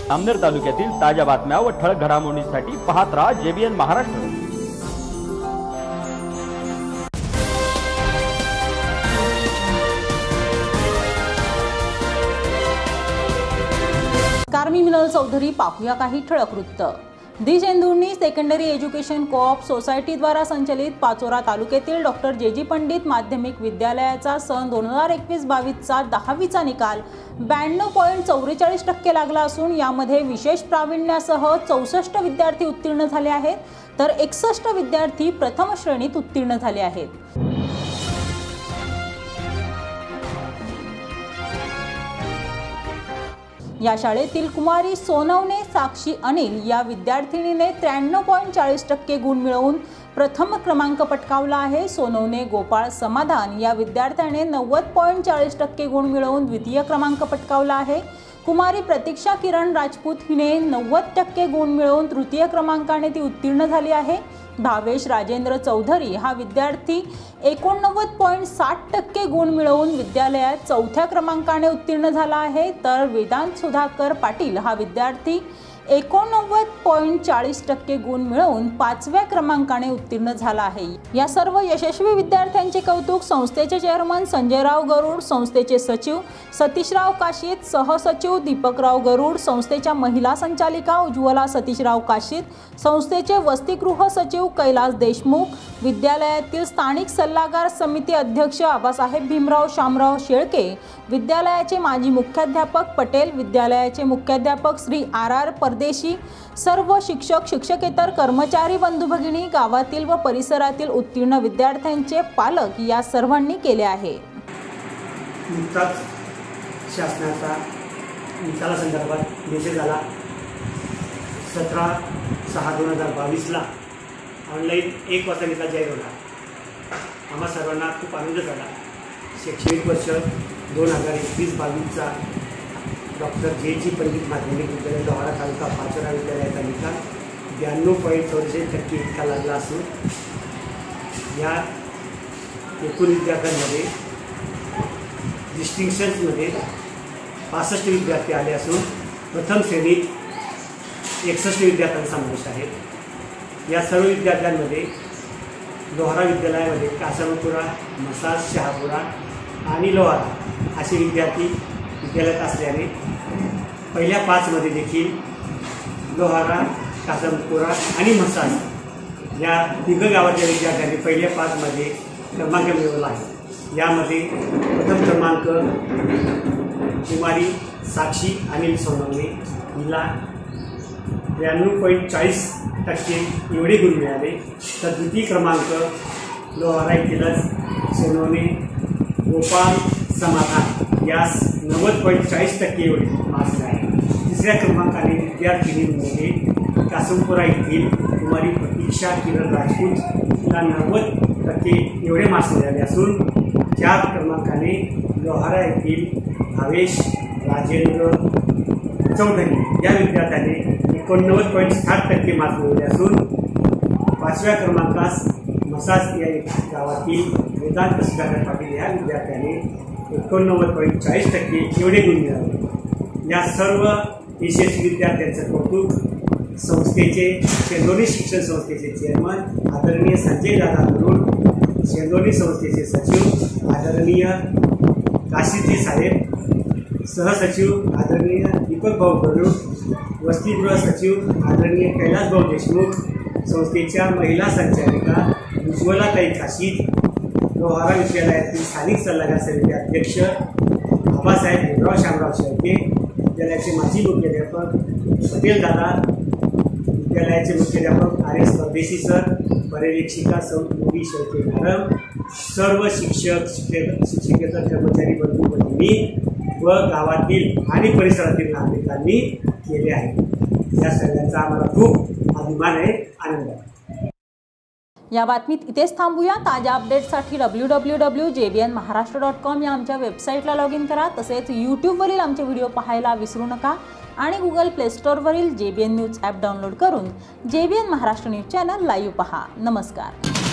अमनेर तालुक्यातील ताज्या बातम्या व ठळक घडामोडींसाठी पाहत राहा JBN महाराष्ट्र। कार्मी मिनल चौधरी पाहूया काही ठळक वृत्त। दिशेंदुर्णी सेकंडरी एज्युकेशन कोऑप सोसायटी द्वारा संचलित पाचोरा तालुक्यातील डॉक्टर JG पंडित माध्यमिक विद्यालयाचा सन 2021-22चा 10वीचा निकाल 92.44% लागला असून यामध्ये विशेष प्रावीण्यासह 64 विद्यार्थी उत्तीर्ण झाले आहेत, तर 61 विद्यार्थी प्रथम श्रेणीत उत्तीर्ण झाले आहेत। या शाळेतील कुमारी सोनवणे साक्षी अनिल या विद्यार्थिनीने 93.40% गुण मिळवून प्रथम क्रमांक पटकावला आहे। सोनवणे गोपाळ समाधान या विद्यार्थ्याने 90.40% गुण मिळवून द्वितीय क्रमांक पटकावला आहे। कुमारी प्रतीक्षा किरण राजपूत हिने 90% गुण मिळवून तृतीय क्रमांकाने ती उत्तीर्ण झाली आहे। भावेश राजेंद्र चौधरी हा विद्यार्थी 89.60% गुण मिळवून विद्यालयात चौथ्या क्रमांकाने उत्तीर्ण झाला आहे, तर वेदांत सुधाकर पाटील हा विद्यार्थी 89.40% गुण मिळवून 5व्या क्रमांकाने उत्तीर्ण झाला आहे। या सर्व यशस्वी विद्यार्थ्यांचे कौतुक संस्थेचे चेअरमन संजयराव गरुड, संस्थेचे सचिव सतीशराव काशीत, सहसचिव दीपकराव गरुड, संस्थेच्या महिला संचालिका उज्ज्वला सतीशराव काशीत, संस्थेचे वसतिगृह सचिव कैलास देशमुख, विद्यालयातील स्थानिक सल्लागार समिती अध्यक्ष आबासाहेब भीमराव शामराव शेळके, विद्यालयाचे माजी मुख्याध्यापक पटेल, विद्यालयाचे मुख्याध्यापक श्री RR परदेशी, सर्व शिक्षक शिक्षकेतर कर्मचारी बंधू भगिनी, गावातील व परिसरातील उत्तीर्ण विद्यार्थ्यांचे पालक या सर्वांनी केले आहे। नुकताच शासनाचा निकालासंदर्भात मेसेज आला। 17/6/2022ला ऑनलाईन 1 वाजता निकाल जाहीर होणार। आम्हा सर्वांना खूप आनंद झाला। शैक्षणिक वर्ष 2021-22चा डॉक्टर JG पंडित माध्यमिक विद्यालय लोहारा तालुका पाचोरा विद्यालयाचा निकाल 92.44% इतका लागला असून या एकूण विद्यार्थ्यांमध्ये डिस्टिंक्शन्समध्ये 65 विद्यार्थी आले असून प्रथम श्रेणीत 61 विद्यार्थ्यांचा समावेश आहे। या सर्व विद्यार्थ्यांमध्ये लोहारा विद्यालयामध्ये कासमपुरा, मसाज, शहापुरा आणि लोहारा असे विद्यार्थी विद्यालयात असल्याने पहिल्या 5 मध्ये देखील लोहारा, कासमपुरा आणि मसाज या तिघ गावाच्या विद्यार्थ्यांनी पहिल्या 5 मध्ये क्रमांक मिळवला आहे। यामध्ये प्रथम क्रमांक कुमारी साक्षी अनिल सोनवणे हिला 92.40% एवढे गुण मिळाले, तर द्वितीय क्रमांक लोहारा येथीलच सोनवणे गोपाळ समाधान यास 90.40% एवढे मार्क्स मिळाले। तिसऱ्या क्रमांकाने विद्यार्थिनींमध्ये कासमपुरा येथील कुमारी प्रतीक्षा किरण राजपूत हिला 90% एवढे मार्क्स मिळाले असून 4 क्रमांकाने लोहारा येथील भावेश राजेंद्र चौधरी या विद्यार्थ्याने 89.60% मार्क्स मिळवले असून 5व्या क्रमांकास मसाज या गावातील वेदांत सुधाकर पाटील या विद्यार्थ्याने 89.40% एवढे गुण मिळाले। या सर्व यशस्वी विद्यार्थ्यांचं कौतुक संस्थेचे शेंदोली शिक्षण संस्थेचे चेअरमन आदरणीय संजय दादा गरुड, शेंदोली संस्थेचे सचिव आदरणीय काशीजी साहेब, सहसचिव आदरणीय दीपकभाऊ गरुड, वसतिगृह सचिव आदरणीय कैलासभाऊ देशमुख, संस्थेच्या महिला संचालिका उज्ज्वलाताई काशीत, लोहारा विद्यालयातील स्थानिक सल्लागार समिती अध्यक्ष आबासाहेब भीमराव शामराव शेळके, विद्यालयाचे माजी मुख्याध्यापक पटेल दादा, विद्यालयाचे मुख्याध्यापक RS परदेशी सर, पर्यवेक्षिका सौ मोदी शेळके मॅडम, सर्व शिक्षक शिक्षकेतर कर्मचारी बंधू भगिनी व गावातील आणि परिसरातील नागरिकांनी केले आहे। या सगळ्यांचा आम्हाला खूप अभिमान आहे, आनंद आहे। या बातमीत इथेच थांबूया। ताज्या अपडेट्ससाठी www.jbnmaharashtra.com या आमच्या वेबसाईटला लॉग इन करा। तसेच यूट्यूबवरील आमचे व्हिडिओ पाहायला विसरू नका आणि गुगल प्ले स्टोअरवरील JBN न्यूज ॲप डाउनलोड करून JBN Maharashtra news channel live पहा। नमस्कार।